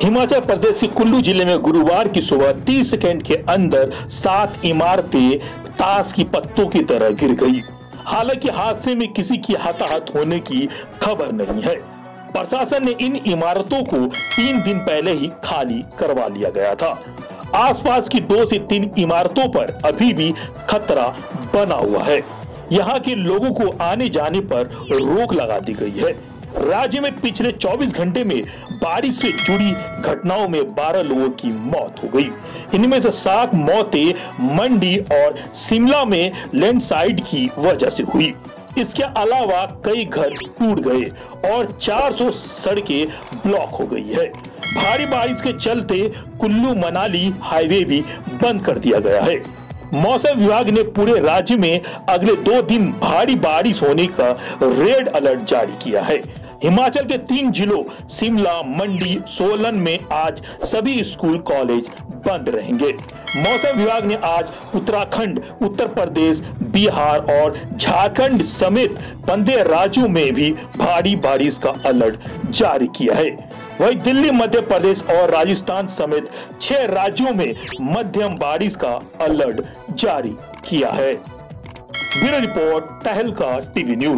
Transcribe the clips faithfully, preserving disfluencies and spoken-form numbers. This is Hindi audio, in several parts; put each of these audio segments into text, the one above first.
हिमाचल प्रदेश के कुल्लू जिले में गुरुवार की सुबह तीस सेकंड के अंदर सात इमारतें ताश की पत्तों की तरह गिर गई। हालांकि हादसे में किसी की हताहत होने की खबर नहीं है। प्रशासन ने इन इमारतों को तीन दिन पहले ही खाली करवा लिया गया था। आसपास की दो से तीन इमारतों पर अभी भी खतरा बना हुआ है। यहाँ के लोगों को आने जाने पर रोक लगा दी गई है। राज्य में पिछले चौबीस घंटे में बारिश से जुड़ी घटनाओं में बारह लोगों की मौत हो गई। इनमें से सात मौतें मंडी और शिमला में लैंडस्लाइड की वजह से हुई। इसके अलावा कई घर टूट गए और चार सौ सड़कें ब्लॉक हो गई है। भारी बारिश के चलते कुल्लू मनाली हाईवे भी बंद कर दिया गया है। मौसम विभाग ने पूरे राज्य में अगले दो दिन भारी बारिश होने का रेड अलर्ट जारी किया है। हिमाचल के तीन जिलों शिमला, मंडी, सोलन में आज सभी स्कूल कॉलेज बंद रहेंगे। मौसम विभाग ने आज उत्तराखंड, उत्तर प्रदेश, बिहार और झारखंड समेत पंद्रह राज्यों में भी भारी बारिश का अलर्ट जारी किया है। वहीं दिल्ली, मध्य प्रदेश और राजस्थान समेत छह राज्यों में मध्यम बारिश का अलर्ट जारी किया है। Bureau report, Tahalka TV news.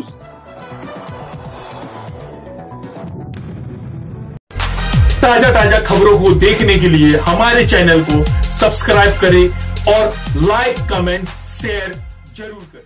ताजा ताजा खबरों को देखने के लिए हमारे चैनल को सब्सक्राइब करें और लाइक, कमेंट, शेयर जरूर करें।